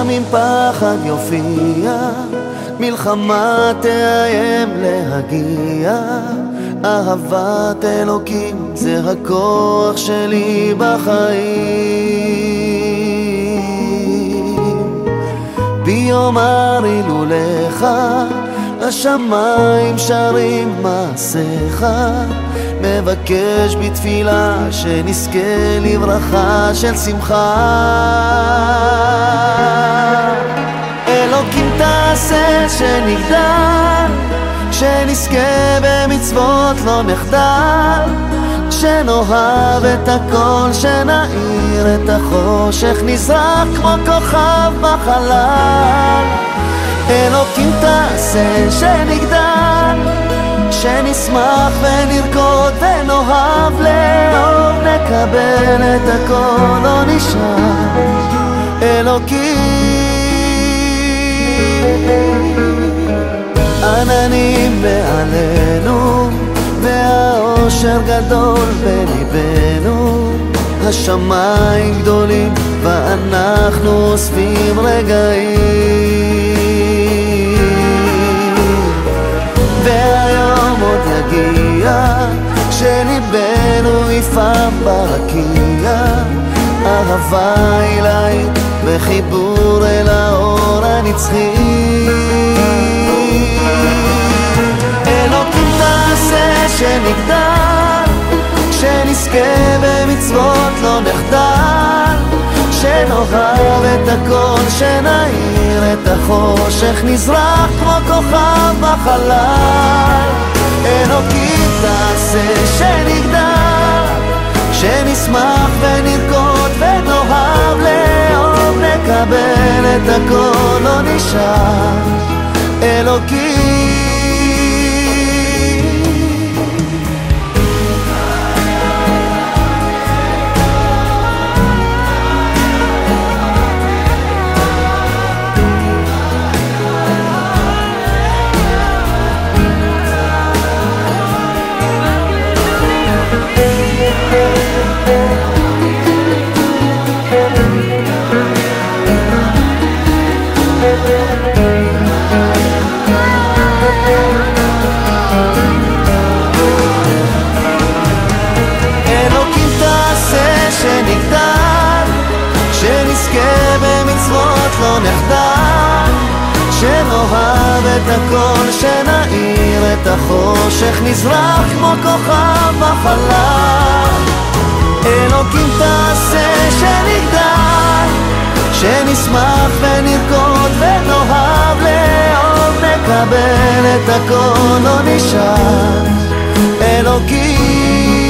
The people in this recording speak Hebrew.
גם אם פחד יופיע, מלחמה תאיים להגיע, אהבת אלוקים זה הכוח שלי בחיים. ביום הילולך השמיים שרים מעשיך, מבקש בתפילה שנזכה לברכה של שמחה. אלוקים תעשה שנגדל, שנזכה במצוות לא נחדל, שנאהב את הכל, שנאיר את החושך, נזרח כמו כוכב בחלל. אלוקים תעשה שנגדל, שנשמח ונרקוד ונאהב לאהוב, נקבל את הכל, לא נשאר אלוקים. עננים מעלינו והאושר גדול בליבנו, השמיים גדולים ואנחנו אוספים רגעים. והיום עוד יגיע שליבנו יפעם ברקיע, אהבה אלהית וחיבור אל האור הנצחי. אלוקים תעשה שנגדל, שנזכה במצוות לא נחדל, שנאהב את הכל, שנאיר את החושך, נזרח כמו כוכב בחלל. אלוקים תעשה שנגדל, שנשמח ונרקוד ונאהב לאהוב, נקבל את הכל, לא נשאר אלוקים. אלוקים תעשה שנגדל, שנזכה במצוות לא נחדל, שנאהב את הכל, שנאיר את החושך, נזרח כמו כוכב בחלל. אלוקים תעשה שנגדל, שנשמח ונרקוד ונאהב לאהוב, נקבל את הכל, לא נשאר אלוקים.